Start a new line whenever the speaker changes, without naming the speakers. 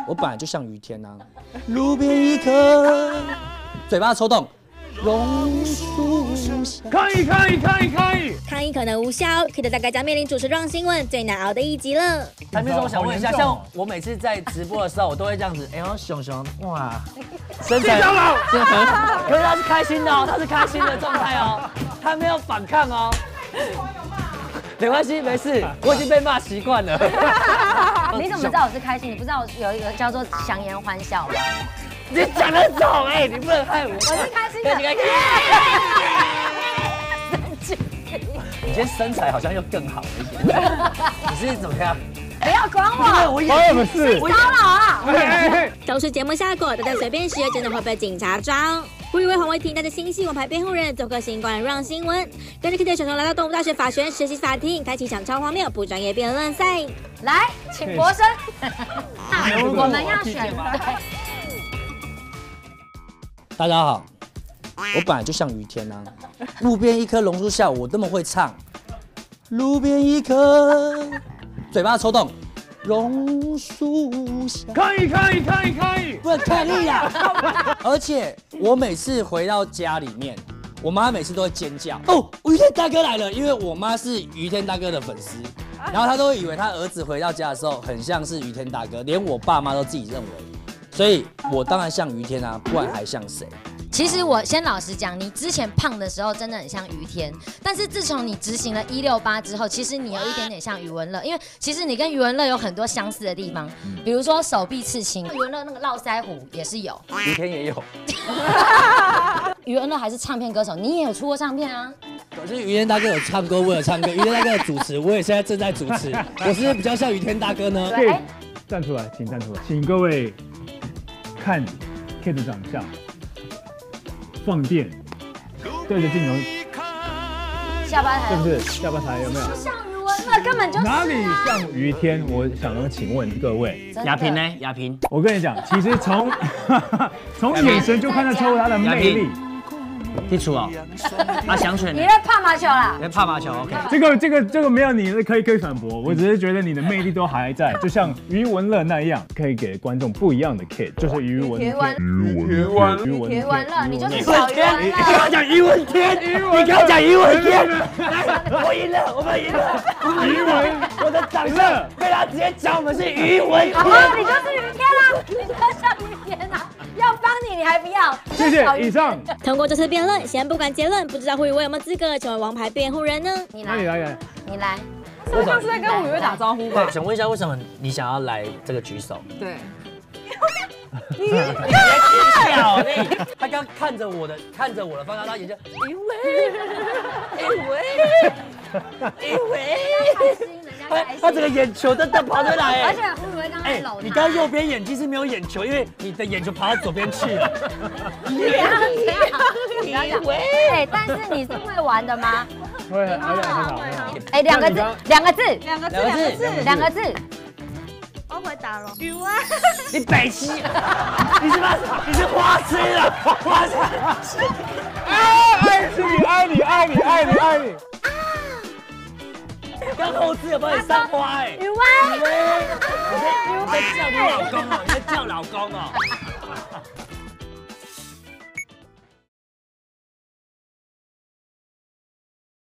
我本来就像雨天啊，路边一颗嘴巴抽动。 榕树下，
抗议！
抗议可能无效 ，Kid 大概将面临主持让新闻最难熬的一集了。
台面说，我想问一下，像我每次在直播的时候，我都会这样子，哎呦，熊哇，身材真的很好，可是他是开心的哦，他是开心的状态哦，他没有反抗哦。没关系，没事，我已经被骂习惯了。
你怎么知道我是开心？你不知道我有一个叫做强颜欢笑吗？
你讲得早哎，你不能害我。我
是开心的。
你今天身材好像又更好了一点。你是怎么样？
不要管我！
我也不是。
骚扰啊！
都是节目效果，大家随便学，真的会被警察抓。胡宇威、黄伟霆带着新系王牌辩护人，走个新冠让新闻，跟着 Kid 小熊来到东吴大学法学院实习法庭，开启一场超荒谬不专业辩论赛。
来，请国生。我们要选。
大家好，我本来就像雨天啊，路边一棵榕树下，我那么会唱。路边一棵，嘴巴抽动，榕树下。
抗议！
不能抗议啊！而且我每次回到家里面，我妈每次都会尖叫哦，于天大哥来了，因为我妈是于天大哥的粉丝，然后她都会以为她儿子回到家的时候很像是于天大哥，连我爸妈都自己认为。 所以，我当然像于天啊，不然还像谁？
其实我先老实讲，你之前胖的时候真的很像于天，但是自从你执行了168之后，其实你有一点点像余文乐，因为其实你跟余文乐有很多相似的地方，比如说手臂刺青，余文乐那个络腮胡也是有，
于天也有。
余文乐还是唱片歌手，你也有出过唱片啊。
可是于天大哥有唱歌，我有唱歌，于天大哥有主持，我也现在正在主持，我是不是比较像于天大哥呢？
对，站出来，请站出来，请各位。 看 Kid 的长相，放电，对着镜头，
下巴台
是不是？下巴台有没有？
像余文乐根本就是
哪里像于天？我想要请问各位，
亚萍呢？亚萍，
我跟你讲，其实从眼神就看得出他的魅力。
剔除哦，想选
你在怕麻球啦？
你在怕麻球 ，OK。
这个没有你可以反驳，我只是觉得你的魅力都还在，就像余文乐那样，可以给观众不一样的 Kid， 就是余文乐，
你就是小余文乐。
你跟我讲余文天，你跟我讲余文天，我赢了，我们赢了。
余文，
我的掌声被他直接讲我们是余文天。
你就是余天啦，你就像余天啊，要帮你还不要？
谢谢，以上。
通过这次辩论，先不管结论，不知道胡宇威有没有资格成为王牌辩护人呢？
你来，你来。
他上次在跟胡宇威打招呼吧？
想问一下，为什么你想要来这个举手？
对。
你别笑，他刚看着我的方向，他眼睛，因为，他整个眼球都跑出来，
而且胡宇威刚才搂他，
你刚右边眼睛是没有眼球，因为你的眼球跑到左边去了。
因为，但是你是会玩的吗？
会，
哎，两个字。
我会打了。余威，
你北七，你是花痴了，花痴。爱你。刚后置有帮你上花哎。
余威，
你在叫你老公哦，你在叫老公哦。